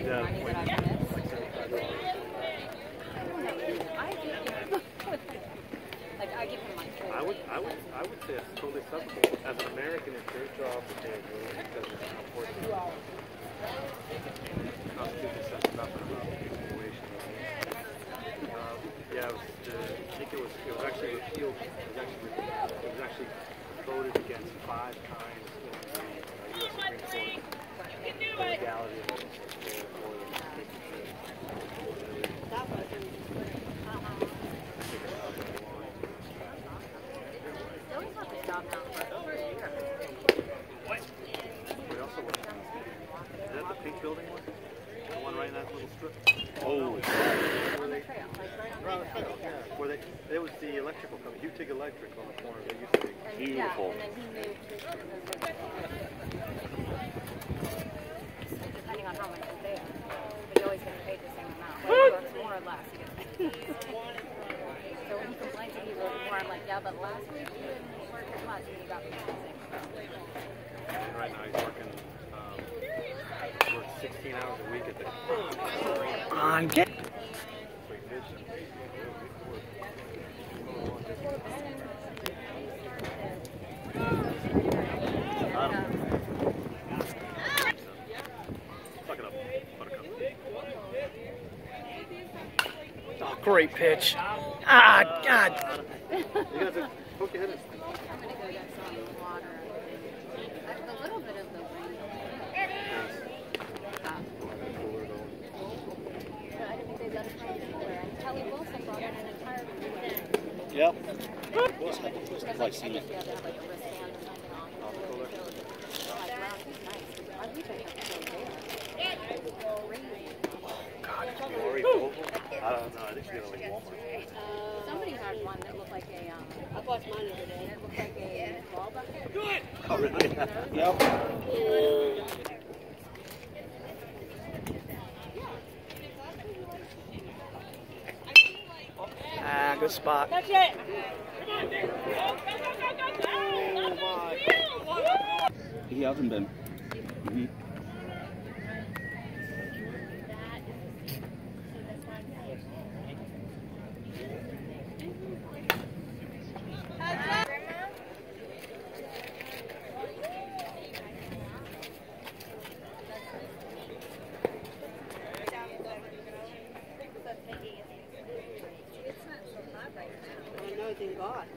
that money that I've missed. Like I give him my full I would say it's totally acceptable. As an American, it's their job to pay a bill because it's not important. The Constitution says nothing about valuation. Yeah, I think it was actually repealed. It was actually voted against 5 times in the U.S. Supreme Court. The legality of it. Building one? The one right in that little strip? Oh. on the trail, like right on the trail. Where there was the electrical company, Utig Electric on the corner. They used to be beautiful. Yeah, and then he moved depending on how much is there. But you always get paid the same amount. Whether he works more or less, you get paid. So when he complains that he worked more, I'm like, yeah, but last week you didn't work as much and you got paid the same amount. Right now he's working 16 hours a week at the on get. Oh, great pitch. Ah, God. You guys poke your head in. I'm going to go get some water. A little bit of the wind. Kelly Wilson brought in an entire Yep. I've seen it. I don't know. I think she's gonna like Walmart. Somebody had one that looked like a. I bought mine the other day. It looked like a ball bucket. Good. Oh really? Yep. Ah, good spot. That's it. He hasn't been. Thank God.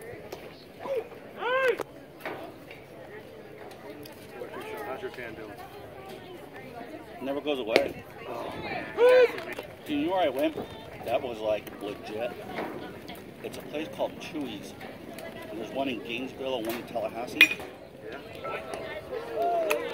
How's your tan doing? Never goes away. Oh man. You know where I went? That was like legit. It's a place called Chewy's. And there's one in Gainesville and one in Tallahassee. Yeah.